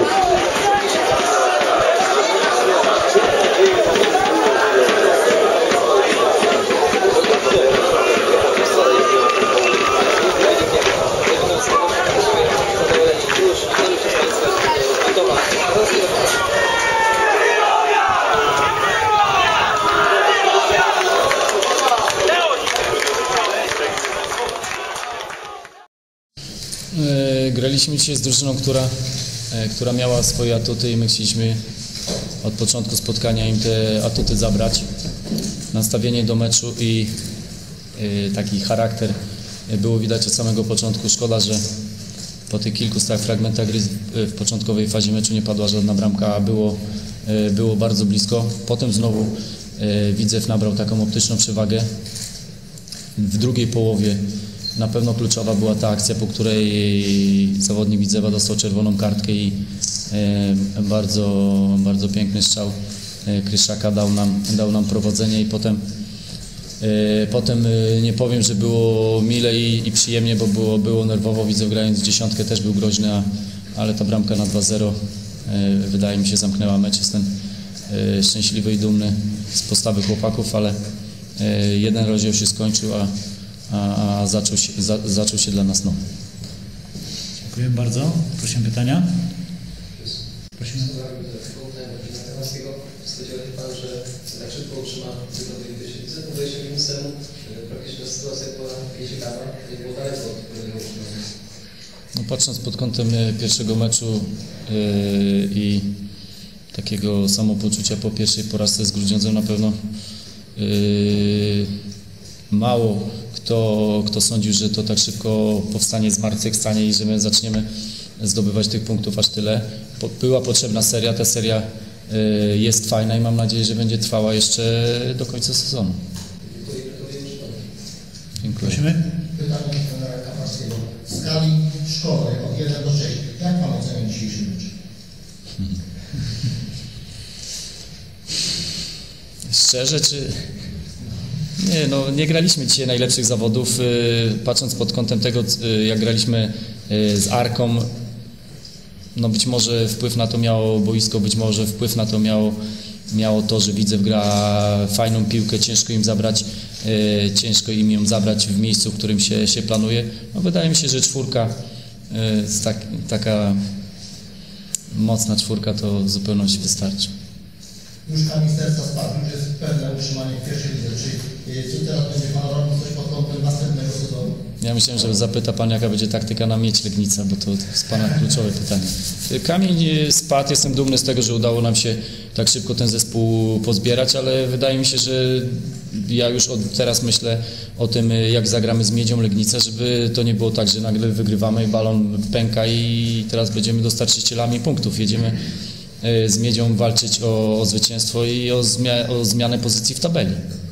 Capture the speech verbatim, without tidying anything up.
Graliśmy dzisiaj z drużyną, która, która miała swoje atuty i my chcieliśmy od początku spotkania im te atuty zabrać. Nastawienie do meczu i taki charakter było widać od samego początku. Szkoda, że po tych kilku stałych fragmentach gry w początkowej fazie meczu nie padła żadna bramka, a było, było bardzo blisko. Potem znowu Widzew nabrał taką optyczną przewagę. W drugiej połowie na pewno kluczowa była ta akcja, po której zawodnik Widzewa dostał czerwoną kartkę i bardzo, bardzo piękny strzał Kryszaka dał nam, dał nam prowadzenie i potem, potem nie powiem, że było mile i, i przyjemnie, bo było, było nerwowo. Widzew grając dziesiątkę też był groźny, a, ale ta bramka na dwa zero wydaje mi się zamknęła mecz. Jestem szczęśliwy i dumny z postawy chłopaków, ale jeden rozdział się skończył, a a zaczął się, za, zaczął się dla nas nowy. Dziękuję bardzo. Prosimy pytania. Prosimy. Spodziewał się Pan, że tak szybko utrzyma tylko do wejścia minusem. Praktycznie sytuacja była ciekawa, nie było daleko od pewnego utrzymania. No, patrząc pod kątem pierwszego meczu yy, i takiego samopoczucia po pierwszej porażce z Grudziądzem, na pewno yy, mało kto, kto sądził, że to tak szybko powstanie z martwych stanie i że my zaczniemy zdobywać tych punktów aż tyle. Była potrzebna seria, ta seria jest fajna i mam nadzieję, że będzie trwała jeszcze do końca sezonu. Dziękuję. Prosimy. Pytanie trenera Kafarskiego. W skali szkoły od jeden do sześciu, jak Pan ocenia dzisiejszy mecz? Hmm. Szczerze, czy... Nie, no, nie graliśmy dzisiaj najlepszych zawodów. Patrząc pod kątem tego, jak graliśmy z Arką, no być może wpływ na to miało boisko, być może wpływ na to miało, miało to, że Widzew gra fajną piłkę, ciężko im zabrać, ciężko im ją zabrać w miejscu, w którym się, się planuje. No, wydaje mi się, że czwórka, tak, taka mocna czwórka to w zupełności wystarczy. Już kamień serca spadł, już jest pewne utrzymanie w pierwszej lidze. Czy, czy teraz będzie Pan robił coś pod kątem następnego sezonu? Ja myślałem, że zapyta Pan, jaka będzie taktyka na Miedź Legnica, bo to jest Pana kluczowe pytanie. Kamień spadł, jestem dumny z tego, że udało nam się tak szybko ten zespół pozbierać, ale wydaje mi się, że ja już od teraz myślę o tym, jak zagramy z Miedzią Legnica, żeby to nie było tak, że nagle wygrywamy i balon pęka i teraz będziemy dostarczycielami punktów. Jedziemy z Miedzią walczyć o, o zwycięstwo i o, zmia o zmianę pozycji w tabeli.